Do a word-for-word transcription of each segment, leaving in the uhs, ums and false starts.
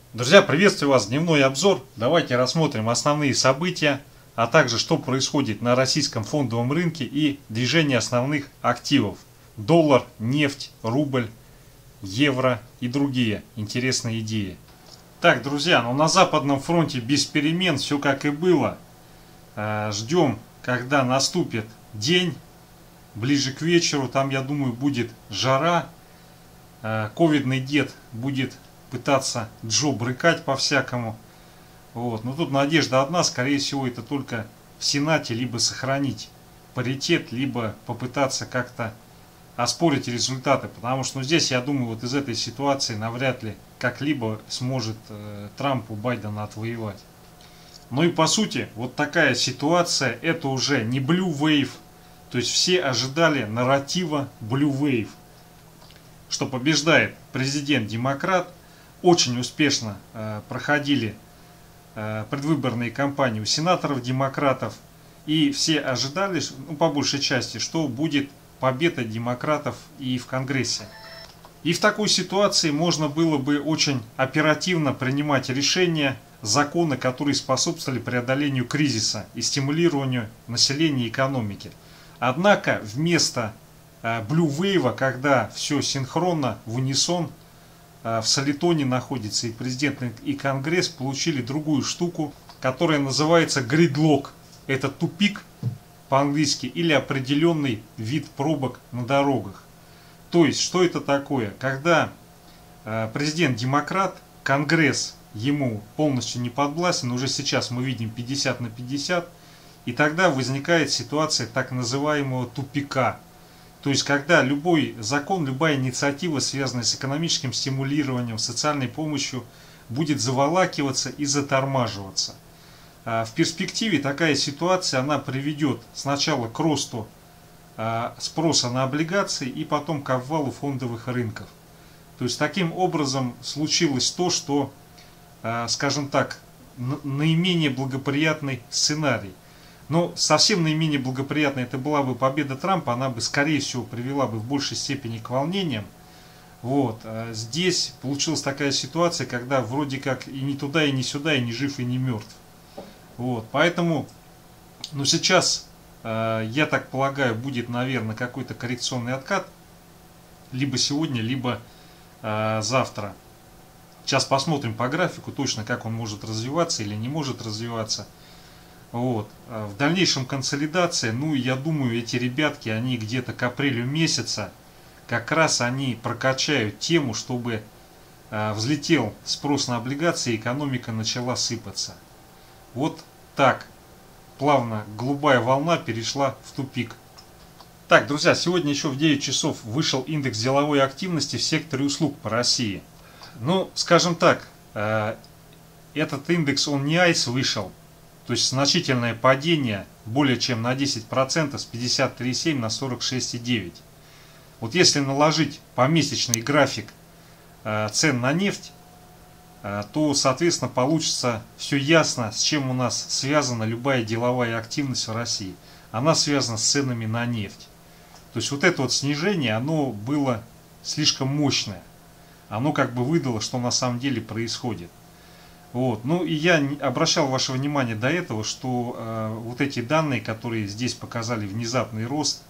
Друзья, приветствую вас! Дневной обзор. Давайте рассмотрим основные события, а также что происходит на российском фондовом рынке и движение основных активов. Доллар, нефть, рубль, евро и другие интересные идеи. Так, друзья, ну на Западном фронте без перемен, все как и было. Ждем, когда наступит день, ближе к вечеру, там, я думаю, будет жара. Ковидный дед будет пытаться Джо брыкать по-всякому. Вот. Но тут надежда одна, скорее всего, это только в Сенате либо сохранить паритет, либо попытаться как-то оспорить результаты. Потому что ну, здесь, я думаю, вот из этой ситуации навряд ли как-либо сможет э, Трамп у Байдена отвоевать. Ну и по сути, вот такая ситуация, это уже не Blue Wave. То есть все ожидали нарратива Blue Wave, что побеждает президент-демократ. Очень успешно э, проходили э, предвыборные кампании у сенаторов-демократов. И все ожидали, ну, по большей части, что будет победа демократов и в Конгрессе. И в такой ситуации можно было бы очень оперативно принимать решения, законы, которые способствовали преодолению кризиса и стимулированию населения и экономики. Однако вместо э, Blue Wave, когда все синхронно, в унисон, в солитоне находится и президент, и Конгресс, получили другую штуку, которая называется gridlock. Это тупик по-английски или определенный вид пробок на дорогах. То есть, что это такое? Когда президент-демократ, Конгресс ему полностью не подвластен, уже сейчас мы видим пятьдесят на пятьдесят, и тогда возникает ситуация так называемого тупика. То есть, когда любой закон, любая инициатива, связанная с экономическим стимулированием, социальной помощью, будет заволакиваться и затормаживаться. В перспективе такая ситуация, она приведет сначала к росту спроса на облигации и потом к обвалу фондовых рынков. То есть, таким образом случилось то, что, скажем так, наименее благоприятный сценарий. Но совсем наименее благоприятной это была бы победа Трампа, она бы, скорее всего, привела бы в большей степени к волнениям. Вот. А здесь получилась такая ситуация, когда вроде как и не туда, и не сюда, и не жив, и не мертв. Вот. Поэтому, ну сейчас, я так полагаю, будет, наверное, какой-то коррекционный откат. Либо сегодня, либо завтра. Сейчас посмотрим по графику точно, как он может развиваться или не может развиваться. Вот. В дальнейшем консолидация, ну я думаю, эти ребятки, они где-то к апрелю месяца, как раз они прокачают тему, чтобы э, взлетел спрос на облигации, экономика начала сыпаться. Вот так, плавно голубая волна перешла в тупик. Так, друзья, сегодня еще в девять часов вышел индекс деловой активности в секторе услуг по России. Ну, скажем так, э, этот индекс, он не айс вышел. То есть значительное падение более чем на десять процентов с пятьдесят три и семь на сорок шесть и девять. Вот если наложить помесячный график э, цен на нефть, э, то, соответственно, получится все ясно, с чем у нас связана любая деловая активность в России. Она связана с ценами на нефть. То есть вот это вот снижение, оно было слишком мощное. Оно как бы выдало, что на самом деле происходит. Вот. Ну и я обращал ваше внимание до этого, что э, вот эти данные, которые здесь показали внезапный рост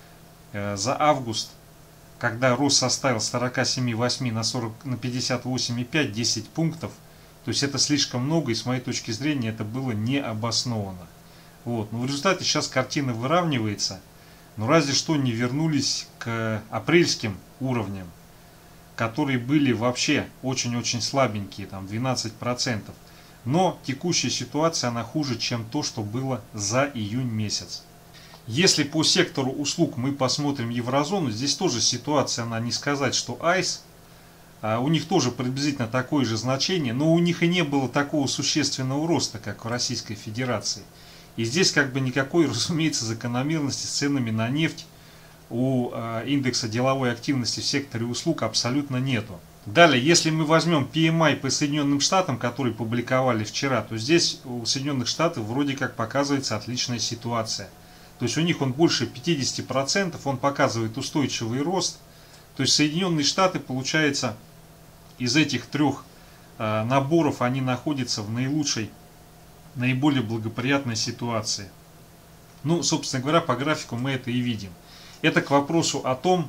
э, за август, когда рост составил с сорока семи и восьми на, сорок, на пятьдесят восемь и пять, десять пунктов, то есть это слишком много, и с моей точки зрения это было не обосновано. Вот. Но в результате сейчас картина выравнивается, но разве что не вернулись к апрельским уровням, которые были вообще очень-очень слабенькие, там двенадцать процентов. Но текущая ситуация, она хуже, чем то, что было за июнь месяц. Если по сектору услуг мы посмотрим еврозону, здесь тоже ситуация, она не сказать, что айс, а у них тоже приблизительно такое же значение, но у них и не было такого существенного роста, как в Российской Федерации. И здесь как бы никакой, разумеется, закономерности с ценами на нефть у э, индекса деловой активности в секторе услуг абсолютно нету. Далее, если мы возьмем пи эм ай по Соединенным Штатам, который публиковали вчера, то здесь у Соединенных Штатов вроде как показывается отличная ситуация. То есть у них он больше пятидесяти процентов, он показывает устойчивый рост. То есть Соединенные Штаты, получается, из этих трех наборов, они находятся в наилучшей, наиболее благоприятной ситуации. Ну, собственно говоря, по графику мы это и видим. Это к вопросу о том,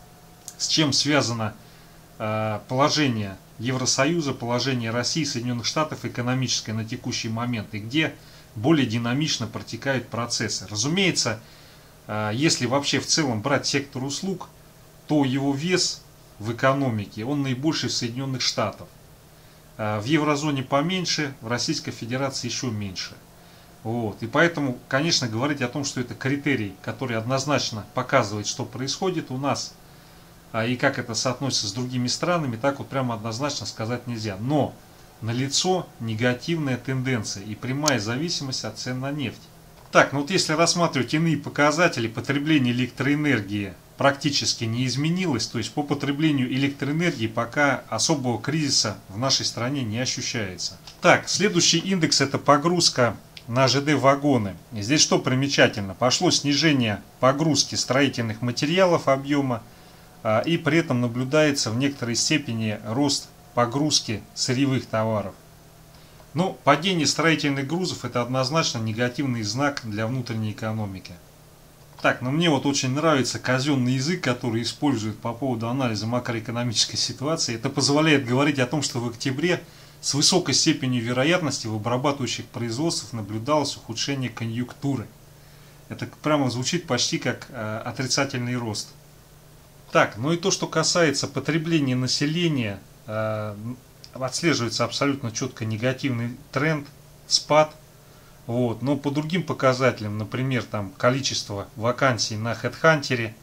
с чем связано положение Евросоюза, положение России, Соединенных Штатов экономическое на текущий момент, и где более динамично протекают процессы. Разумеется, если вообще в целом брать сектор услуг, то его вес в экономике, он наибольший в Соединенных Штатах. В еврозоне поменьше, в Российской Федерации еще меньше. Вот. И поэтому, конечно, говорить о том, что это критерий, который однозначно показывает, что происходит у нас, и как это соотносится с другими странами, так вот прямо однозначно сказать нельзя. Но налицо негативная тенденция и прямая зависимость от цен на нефть. Так, ну вот если рассматривать иные показатели, потребление электроэнергии практически не изменилось, то есть по потреблению электроэнергии пока особого кризиса в нашей стране не ощущается. Так, следующий индекс — это погрузка на ЖД-вагоны. И здесь что примечательно? Пошло снижение погрузки строительных материалов объема, и при этом наблюдается в некоторой степени рост погрузки сырьевых товаров. Но падение строительных грузов — это однозначно негативный знак для внутренней экономики. Так, но мне вот очень нравится казенный язык, который используют по поводу анализа макроэкономической ситуации. Это позволяет говорить о том, что в октябре с высокой степенью вероятности в обрабатывающих производствах наблюдалось ухудшение конъюнктуры. Это прямо звучит почти как э, отрицательный рост. Так, ну и то, что касается потребления населения, э, отслеживается абсолютно четко негативный тренд, спад. Вот. Но по другим показателям, например, там количество вакансий на HeadHunter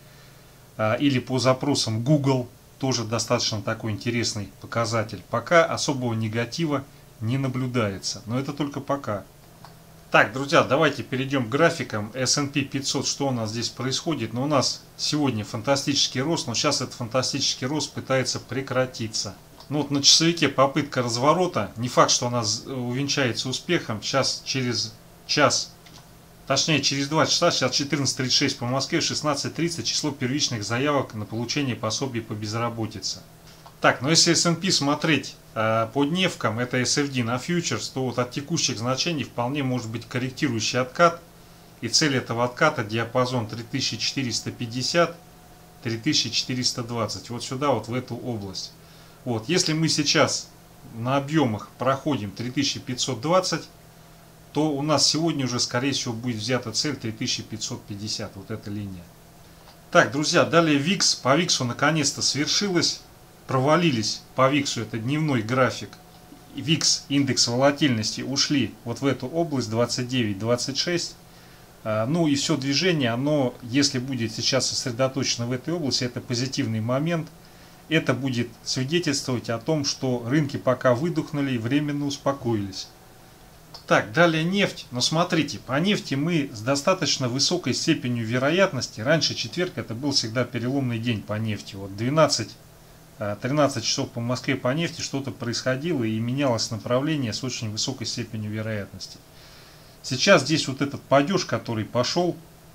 э, или по запросам Google, тоже достаточно такой интересный показатель. Пока особого негатива не наблюдается, но это только пока. Так, друзья, давайте перейдем к графикам эс энд пи пятьсот, что у нас здесь происходит. Но у нас сегодня фантастический рост, но сейчас этот фантастический рост пытается прекратиться. Ну вот на часовике попытка разворота, не факт, что она увенчается успехом. Сейчас через час, точнее через два часа, сейчас четырнадцать тридцать шесть по Москве, шестнадцать тридцать число первичных заявок на получение пособий по безработице. Так, но если эс энд пи смотреть э, по дневкам, это эс эф ди на фьючерс, то вот от текущих значений вполне может быть корректирующий откат. И цель этого отката — диапазон три тысячи четыреста пятьдесят — три тысячи четыреста двадцать. Вот сюда, вот в эту область. Вот, если мы сейчас на объемах проходим три тысячи пятьсот двадцать, то у нас сегодня уже, скорее всего, будет взята цель три тысячи пятьсот пятьдесят, вот эта линия. Так, друзья, далее викс. По виксу наконец-то свершилось. Провалились по виксу, это дневной график. викс, индекс волатильности, ушли вот в эту область двадцать девять двадцать шесть. Ну и все движение, оно, если будет сейчас сосредоточено в этой области, это позитивный момент. Это будет свидетельствовать о том, что рынки пока выдохнули и временно успокоились. Так, далее нефть. Но смотрите, по нефти мы с достаточно высокой степенью вероятности, раньше четверг это был всегда переломный день по нефти. Вот двенадцать-тринадцать часов по Москве по нефти что-то происходило и менялось направление с очень высокой степенью вероятности. Сейчас здесь вот этот падеж, который пошел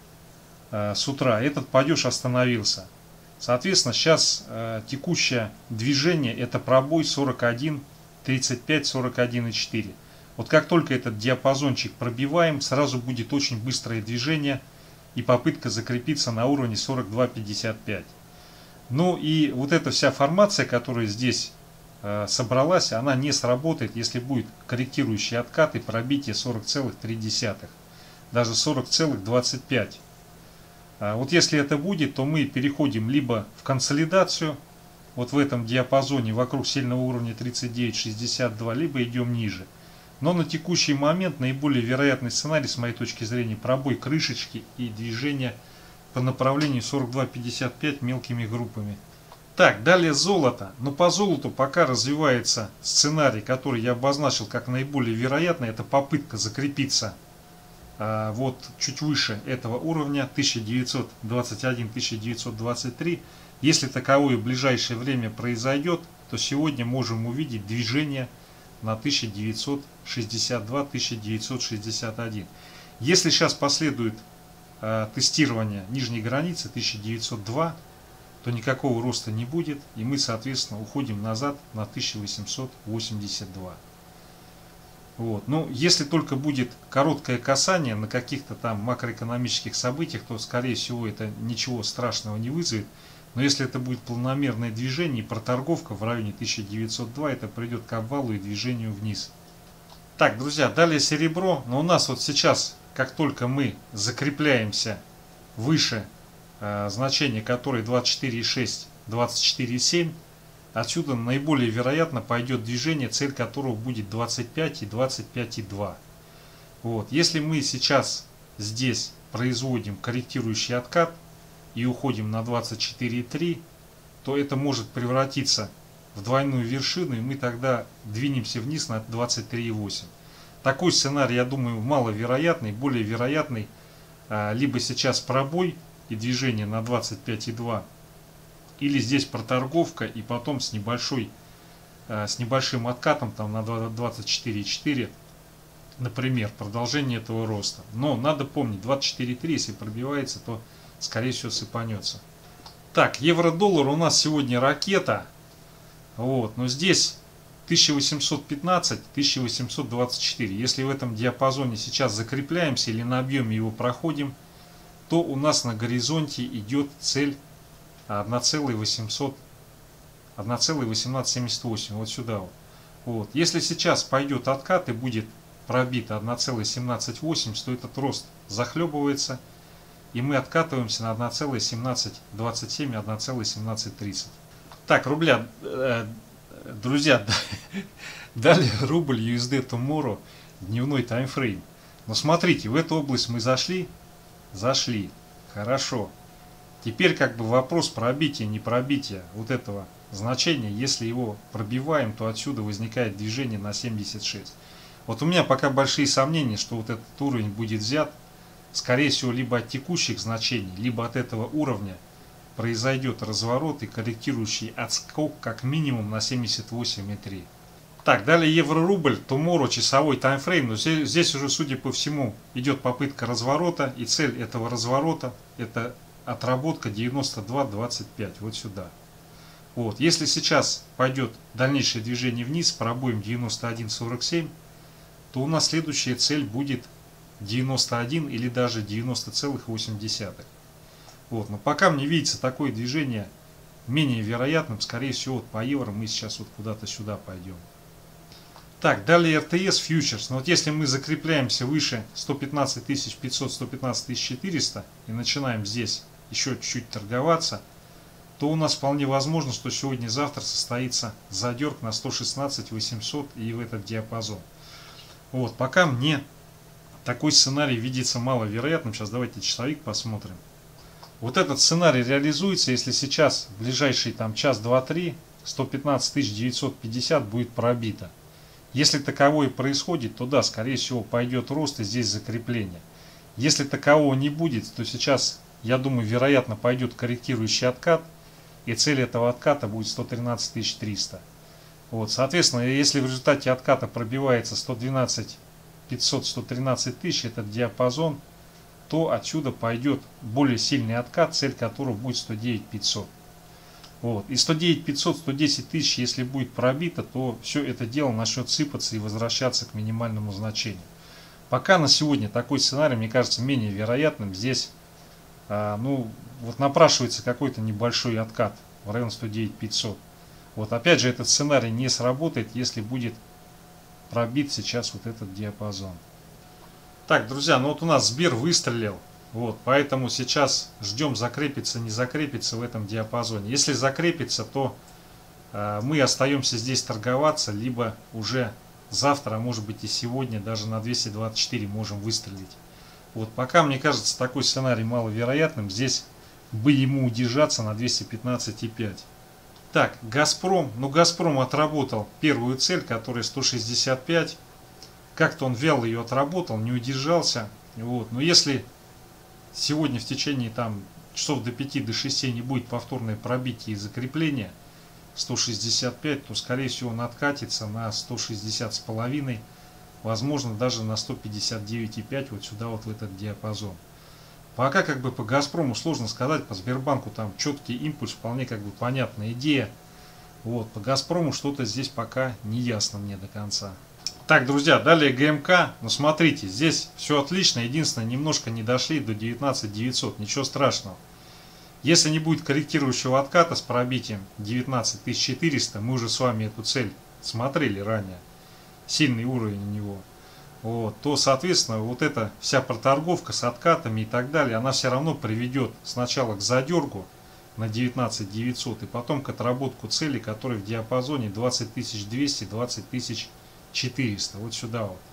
э, с утра, этот падеж остановился. Соответственно, сейчас э, текущее движение — это пробой сорок один тридцать пять сорок один и четыре. Вот как только этот диапазончик пробиваем, сразу будет очень быстрое движение и попытка закрепиться на уровне сорок два пятьдесят пять. Ну и вот эта вся формация, которая здесь э, собралась, она не сработает, если будет корректирующий откат и пробитие сорок целых три десятых, даже сорок целых двадцать пять. Вот если это будет, то мы переходим либо в консолидацию, вот в этом диапазоне вокруг сильного уровня тридцать девять шестьдесят два, либо идем ниже. Но на текущий момент наиболее вероятный сценарий, с моей точки зрения, пробой крышечки и движение по направлению сорок два пятьдесят пять мелкими группами. Так, далее золото. Но по золоту пока развивается сценарий, который я обозначил как наиболее вероятный. Это попытка закрепиться вот чуть выше этого уровня тысяча девятьсот двадцать один — тысяча девятьсот двадцать три. Если таковое в ближайшее время произойдет, то сегодня можем увидеть движение на тысяча девятьсот шестьдесят два — тысяча девятьсот шестьдесят один. Если сейчас последует э, тестирование нижней границы тысяча девятьсот два, то никакого роста не будет, и мы, соответственно, уходим назад на тысячу восемьсот восемьдесят два. Вот. Ну, если только будет короткое касание на каких-то там макроэкономических событиях, то, скорее всего, это ничего страшного не вызовет. Но если это будет планомерное движение и проторговка в районе тысяча девятьсот два, это придет к обвалу и движению вниз. Так, друзья, далее серебро. Но у нас вот сейчас, как только мы закрепляемся выше э, значения, которое двадцать четыре и шесть, двадцать четыре и семь, отсюда наиболее вероятно пойдет движение, цель которого будет двадцать пять и двадцать пять и два. Вот. Если мы сейчас здесь производим корректирующий откат и уходим на двадцать четыре и три, то это может превратиться в двойную вершину, и мы тогда двинемся вниз на двадцать три и восемь. Такой сценарий, я думаю, маловероятный. Более вероятный либо сейчас пробой и движение на двадцать пять и два, или здесь проторговка и потом с небольшой, с небольшим откатом там на двадцать четыре и четыре, например, продолжение этого роста. Но надо помнить, двадцать четыре и три, если пробивается, то скорее всего сыпанется. Так, евро-доллар у нас сегодня ракета. Вот, но здесь тысяча восемьсот пятнадцать — тысяча восемьсот двадцать четыре. Если в этом диапазоне сейчас закрепляемся или на объеме его проходим, то у нас на горизонте идет цель одна целая восемнадцать семьдесят восемь. Вот сюда вот. Вот. Если сейчас пойдет откат и будет пробито одна целая семнадцать восемьдесят, то этот рост захлебывается, и мы откатываемся на одна целая семнадцать двадцать семь и одна целая семнадцать тридцать. Так, рубля, э, друзья, далее рубль ю эс ди Tomorrow, дневной таймфрейм. Но смотрите, в эту область мы зашли, зашли, хорошо. Теперь как бы вопрос пробития, не пробития вот этого значения. Если его пробиваем, то отсюда возникает движение на семьдесят шесть. Вот у меня пока большие сомнения, что вот этот уровень будет взят. Скорее всего, либо от текущих значений, либо от этого уровня произойдет разворот и корректирующий отскок как минимум на семьдесят восемь и три. Так, далее евро-рубль, Tomorrow, часовой таймфрейм. Но здесь, здесь уже, судя по всему, идет попытка разворота. И цель этого разворота — это отработка девяносто два двадцать пять. Вот сюда. Вот. Если сейчас пойдет дальнейшее движение вниз, пробоем девяносто один сорок семь, то у нас следующая цель будет девяносто один или даже девяносто целых восемь десятых. Вот. Но пока мне видится такое движение менее вероятным, скорее всего, вот по евро мы сейчас вот куда-то сюда пойдем. Так, далее эр тэ эс фьючерс. Но вот если мы закрепляемся выше сто пятнадцать тысяч пятьсот — сто пятнадцать тысяч четыреста и начинаем здесь еще чуть-чуть торговаться, то у нас вполне возможно, что сегодня-завтра состоится задерг на сто шестнадцать восемьсот и в этот диапазон. Вот, пока мне такой сценарий видится маловероятным. Сейчас давайте часовик посмотрим. Вот этот сценарий реализуется, если сейчас в ближайший там час, два, три сто пятнадцать тысяч девятьсот пятьдесят будет пробито. Если таковое происходит, то да, скорее всего пойдет рост и здесь закрепление. Если такового не будет, то сейчас, я думаю, вероятно пойдет корректирующий откат, и цель этого отката будет сто тринадцать тысяч триста. Вот, соответственно, если в результате отката пробивается сто двенадцать пятьсот — сто тринадцать тысяч, этот диапазон, то отсюда пойдет более сильный откат, цель которого будет сто девять пятьсот. Вот. И сто девять пятьсот — сто десять тысяч, если будет пробито, то все это дело начнет сыпаться и возвращаться к минимальному значению. Пока на сегодня такой сценарий, мне кажется, менее вероятным. Здесь а, ну, вот напрашивается какой-то небольшой откат в район сто девять пятьсот. Вот опять же, этот сценарий не сработает, если будет пробит сейчас вот этот диапазон. Так, друзья, ну вот у нас Сбер выстрелил. Вот, поэтому сейчас ждем, закрепится, не закрепится в этом диапазоне. Если закрепится, то э, мы остаемся здесь торговаться, либо уже завтра, а может быть и сегодня, даже на двести двадцать четыре можем выстрелить. Вот, пока мне кажется такой сценарий маловероятным. Здесь бы ему удержаться на двести пятнадцать и пять. Так, Газпром. Ну, Газпром отработал первую цель, которая сто шестьдесят пять. Как-то он вяло ее отработал, не удержался. Вот, но если сегодня в течение там часов до пяти, до шести не будет повторное пробитие и закрепление сто шестьдесят пять, то скорее всего он откатится на сто шестьдесят с половиной, возможно даже на сто пятьдесят девять и пять, вот сюда вот в этот диапазон. Пока как бы по Газпрому сложно сказать, по Сбербанку там четкий импульс, вполне как бы понятная идея. Вот, по Газпрому что-то здесь пока не ясно мне до конца. Так, друзья, далее ГМК. Ну, смотрите, здесь все отлично. Единственное, немножко не дошли до девятнадцать тысяч девятьсот. Ничего страшного. Если не будет корректирующего отката с пробитием девятнадцать тысяч четыреста, мы уже с вами эту цель смотрели ранее. Сильный уровень у него. Вот, то, соответственно, вот эта вся проторговка с откатами и так далее, она все равно приведет сначала к задергу на девятнадцать тысяч девятьсот и потом к отработку цели, которая в диапазоне двадцать тысяч двести — двадцать тысяч четыреста. Вот сюда вот.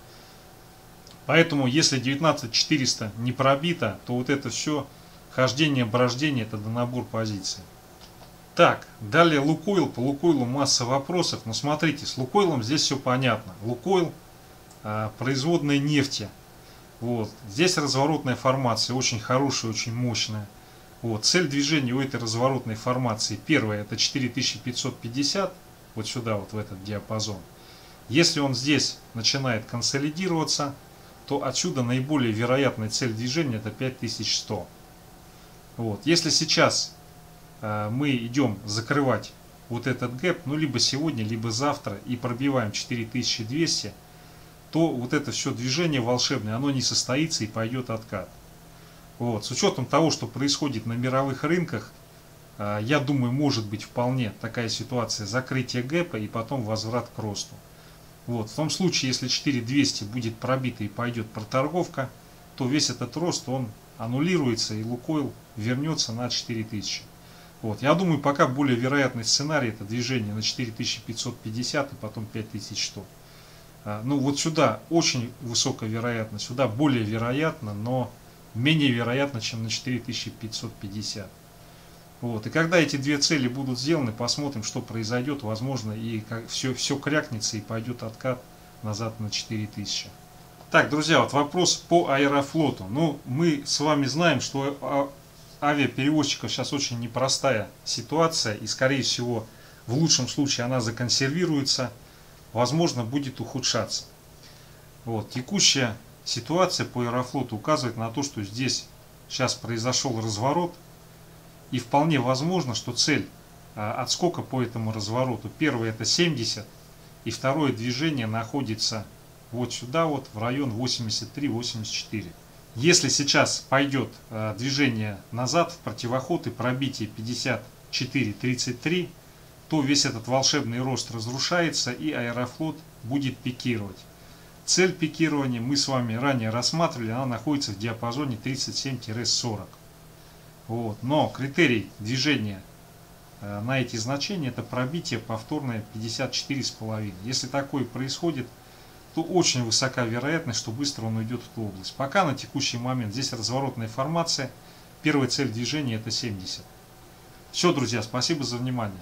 Поэтому, если девятнадцать тысяч четыреста не пробито, то вот это все хождение, брождение, это набор позиций. Так, далее Лукойл. По Лукойлу масса вопросов. Но смотрите, с Лукойлом здесь все понятно. Лукойл а, производная нефти. Вот. Здесь разворотная формация очень хорошая, очень мощная. Вот. Цель движения у этой разворотной формации. Первая это четыре тысячи пятьсот пятьдесят. Вот сюда, вот в этот диапазон. Если он здесь начинает консолидироваться, то отсюда наиболее вероятная цель движения это пять тысяч сто. Вот. Если сейчас э, мы идем закрывать вот этот гэп, ну либо сегодня, либо завтра и пробиваем четыре тысячи двести, то вот это все движение волшебное, оно не состоится и пойдет откат. Вот. С учетом того, что происходит на мировых рынках, э, я думаю, может быть вполне такая ситуация закрытие гэпа и потом возврат к росту. Вот. В том случае, если четыре тысячи двести будет пробито и пойдет проторговка, то весь этот рост он аннулируется и Лукойл вернется на четыре тысячи. Вот. Я думаю, пока более вероятный сценарий это движение на четыре тысячи пятьсот пятьдесят и потом пять тысяч сто. А, ну вот сюда очень высокая вероятность, сюда более вероятно, но менее вероятно, чем на четыре тысячи пятьсот пятьдесят. Вот. И когда эти две цели будут сделаны, посмотрим, что произойдет. Возможно, и как все, все крякнется и пойдет откат назад на четыре тысячи. Так, друзья, вот вопрос по Аэрофлоту. Ну, мы с вами знаем, что у авиаперевозчиков сейчас очень непростая ситуация. И, скорее всего, в лучшем случае она законсервируется. Возможно, будет ухудшаться. Вот. Текущая ситуация по Аэрофлоту указывает на то, что здесь сейчас произошел разворот. И вполне возможно, что цель а, отскока по этому развороту, первое это семьдесят, и второе движение находится вот сюда вот, в район восемьдесят три — восемьдесят четыре. Если сейчас пойдет а, движение назад в противоход и пробитие пятьдесят четыре — тридцать три, то весь этот волшебный рост разрушается и Аэрофлот будет пикировать. Цель пикирования мы с вами ранее рассматривали, она находится в диапазоне тридцать семь — сорок. Вот. Но критерий движения э, на эти значения это пробитие повторное пятьдесят четыре с половиной. Если такое происходит, то очень высока вероятность, что быстро он уйдет в ту область. Пока на текущий момент здесь разворотная формация. Первая цель движения это семьдесят. Все, друзья, спасибо за внимание.